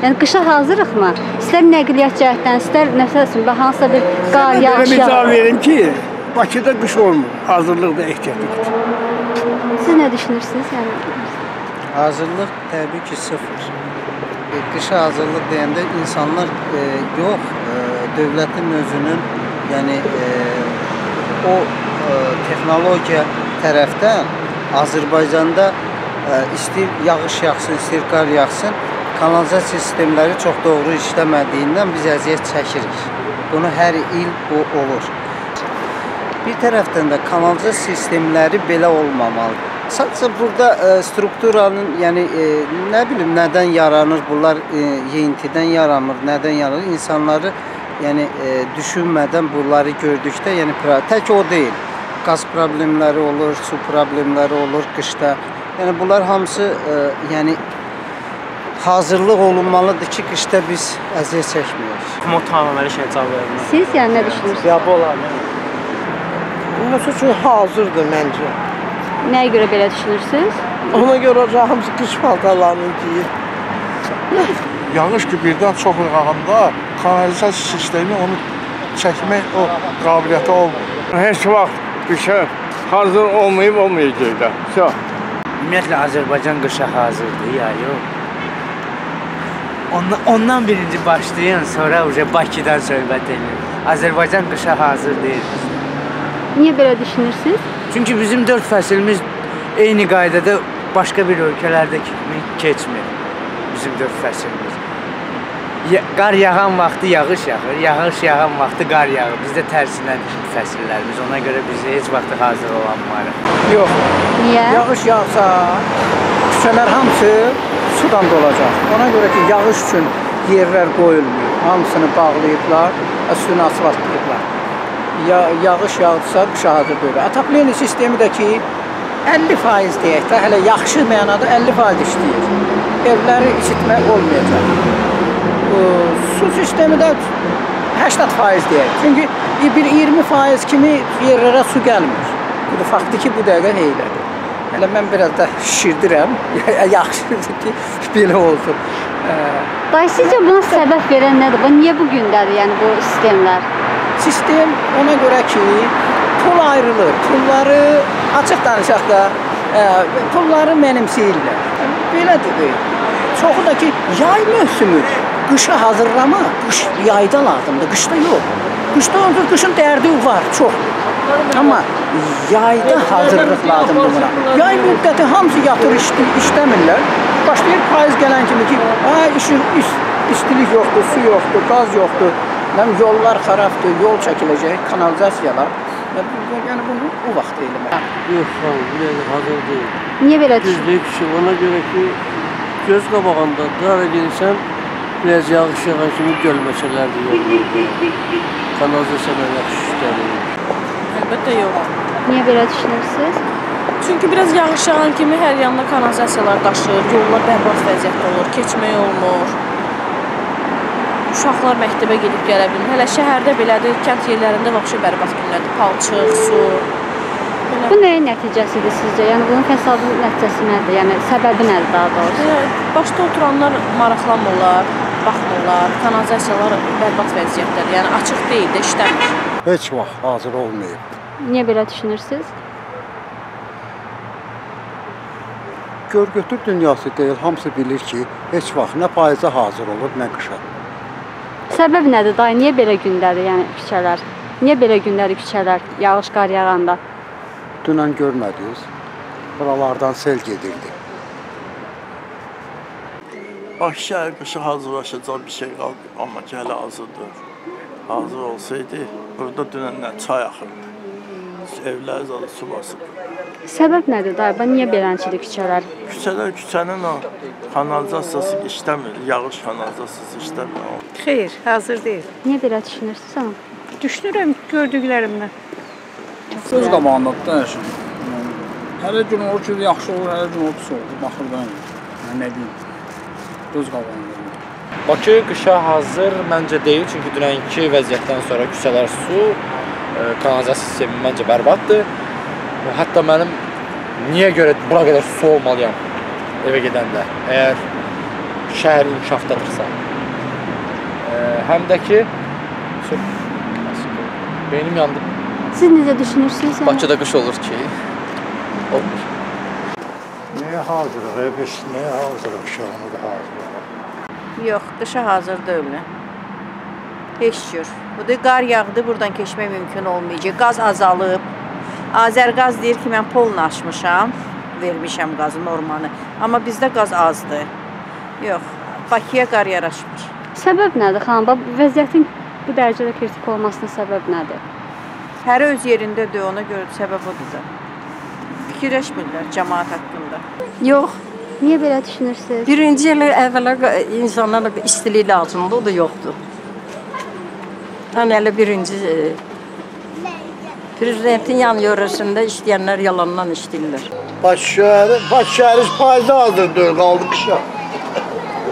Yəni qışa hazırıq mı? İstər nəqliyyat cəhətdən, istər nəsəsin, hansısa bir qar, yağış yağır. Misal verim ki, Bakıda qış olmur, hazırlıqda ehtiyatlıdır. Siz nə düşünürsünüz? Yəni? Hazırlıq təbii ki, sıfır. Qışa hazırlıq deyəndə insanlar yox, dövlətin özünün, yəni o texnologiya tərəfdən Azərbaycanda istəyir yağış yağsın, istəyir qar yağsın, kanalizasiya sistemləri çox doğru işləmədiyindən biz əziyyət çəkirik. Bunu hər il bu olur. Bir tərəfdən də kanalizasiya sistemləri belə olmamalıdır. Sadəcə burada strukturanın, yəni nə bilim, nədən yaranır, bunlar yeyintidən yaranır, nədən yaranır, insanları yəni düşünmədən bunları gördükdə, yəni tək o deyil, qaz problemləri olur, su problemləri olur qışda. Yəni bunlar hamısı yəni hazırlıq olunmalıdır ki, qışda biz əziyyət çəkmiyoruz. Tamamilə şey cavab verir. Siz yəni nə düşünürsünüz? Ya bu olar. Nasıl üçün hazırdır məncə. Nəyə görə belə düşünürsünüz? Ona görə hamısı qış paltarlarını geyir. Yağış ki birdən çox yağanda kanalizasiya sistemi onu çəkmək o qabiliyyəti olmur. Heç vaxt qışa hazır olmayacaq da. Ümumiyyətlə Azərbaycan qışa hazırdır ya yox. Ondan birinci başlayın, sonra Bakıdan söhbət edin. Azərbaycan qışa hazır deyil. Niyə belə düşünürsünüz? Çünki bizim 4 fəsilimiz eyni qaydada başqa bir ölkələrdə kimi keçmir. Bizim 4 fəsilimiz. Qar yağan vaxtı yağış yağır, yağış yağan vaxtı qar yağır. Bizdə tərsinədir fəsillərimiz. Ona görə biz heç vaxt hazır olanmarıq. Yox. Niyə? Yağış yağsa, küçələr hamısı sudan dolacaq. Ona görə ki, yağış üçün yerlər qoyulmuyor. Hamısını bağlayıblar, üstünü asfaltlayıblar. Yağış yağdırsa qışa hazır deyil. Atapliyeni sistemi də ki 50% deyək də, hələ yaxşı mənada 50% işləyir. Evləri isitmək olmayacaq. Su sistemi də 80% deyək. Çünki bir 20% kimi yerlərə su gəlmir. Bu da faktı ki, bu dəqiqə heylədir. Hələ mən biraz da şişirdirəm. Yaxşıdır ki, belə olsun. Dayı, sizcə buna səbəb verən nədir? Niyə bu gündədir, yəni bu sistemlər? Sistem ona görə ki, pul ayrılır. Pulları, açıq danışaq da, pulları mənimsəyirlər. Belədir. Çoxu da ki, yay mövsümü, qışa hazırlama, qış yayda lazımdır, qışda yox. Qışda olur, qışın dərdi var, çox. Amma yayda hazırlıq lazımdır buna. Yay müddəti hamısı yatır, işləmirlər. Başlayır payız gələn kimi ki, istilik yoxdur, su yoxdur, qaz yoxdur. Yollar xarabdır, yol çəkiləcək, kanalizasiyalar. Yəni bunu o vaxt eləmək. Yox, hazır deyil. Niyə belə düşünürsünüz? Düzdür ki, ona görə ki, göz qabağında dara gelirsən, biraz yağış yağan kimi gölməçələrdir yollar. Kanalizasiyalar yaxşı işlədir. Əlbəttə yox. Niyə belə düşünürsünüz? Çünki biraz yağış yağan kimi hər yanında kanalizasiyalar daşır, yollar bərbad vəziyyətdə olur, keçmək olmur. Uşaqlar məktəbə gedib gələ bilir. Hələ şəhərdə belədir, kənd yerlərində vəxşi bərbad günlərdir. Palçıq, su. Bu nəyin nəticəsidir sizcə? Yəni bunun fəsadın nəticəsi nədir? Yəni səbəbi nədir daha doğrusu? Başda oturanlar maraqlanmırlar, baxmırlar. Kanalizasiyalar bərbad vəziyyətdədir. Yəni açıq deyil də, işləmir. Heç vaxt hazır olmayıb. Niyə belə düşünürsünüz? Gör-götür dünyası deyil, hamısı bilir ki, heç vaxt nə payıza hazır olur, nə qışa. Səbəb nədir dayı? Niyə belə gündədir, yəni küçələr? Niyə belə gündədir küçələr, yağış, qar yağanda? Dünən görmədiniz, buralardan sel gedirdi. Bakı qışa hazırlaşacaq bir şey qaldı, amma ki hələ hazırdır. Hazır olsaydı, burada dünəndən çay axırdı. Evlər zaten su basıb. Səbəb nədir dayı? Niyə beləncidir küçələr? Küçənin o kanalizasiyası işləmir, yağış kanalizasiyası işləmir. Xeyr, hazır deyil. Niyə belə düşünürsünüz ama? Düşünürəm gördüklərimdən. Göz qabağındadır da hər şey. Hələ gün olur ki, yaxşı olur, hələ gün olur, pis olur. Baxırdan nə deyim, göz qabağındadır. Bakı qışa hazır məncə deyil, çünki dünənki vəziyyətdən sonra küçələr su, kanalizasiya sistemi məncə bərbaddır. Hətta mənim niyə görə bura qədər su olmalıyam evə gedəndə? Əgər şəhər inkişafdadırsa. Həm də ki beynim yandı. Siz necə düşünürsünüz? Bakıda qış olur ki, olmur. Nəyə hazırıq? Biz nəyə hazırıq? Şahını da hazırıq. Yox, qışa hazır deyiləm. Heç cür. Bu da qar yağdı, buradan keçmək mümkün olmayacaq. Qaz azalıb. Azərqaz deyir ki, mən polunu açmışam, vermişəm qazı normanı. Amma bizdə qaz azdır. Yox, Bakıya qar yaraşmır. Səbəb nədir xanım? Vəziyyətin bu dərəcədə kritik olmasının səbəb nədir? Hər öz yerindədir, ona görə səbəb odur da. Fikirləşmirlər cəmaət haqqında. Yox. Niyə belə düşünürsünüz? Birinci il əvvəla insanlara istilik lazımdır, o da yoxdur. Hələ birinci prezidentin yan yörəsində işləyənlər yalandan işləyirlər. Bakı şəhəri payızda hazır deyil, qaldı qışa.